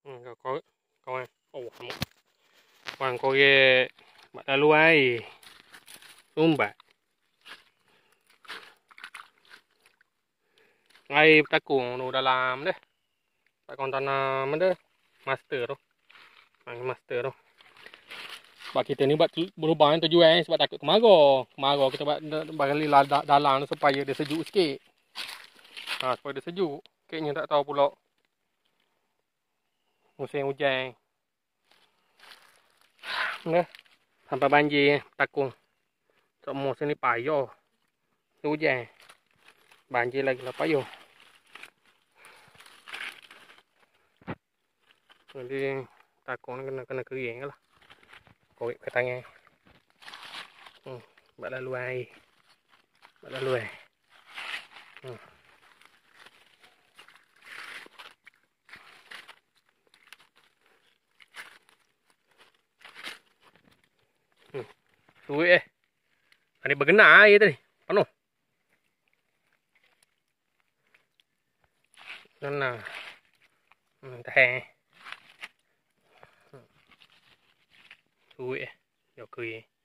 Có Hoàng có cái bạn đã nuôi bà ngay ta cùng nó đã làm đấy tại còn tanah mana master tu master tu sebab kita ni buat berubah yang tujuan sebab takut kemarau kita buat bagi dalam supaya dia sejuk sikit supaya dia sejuk kayaknya tak tahu pula musim hujan ni sampai banjir takung semua sini payah hujan banjir lagi lah payah. Jadi takung kena kering lah. Korek ke tangan. Buat lalu air. Buat lalu air. Sulit Ini bergenar air tadi. Penuh. Nah. Tahan. Sulit Jauh kering.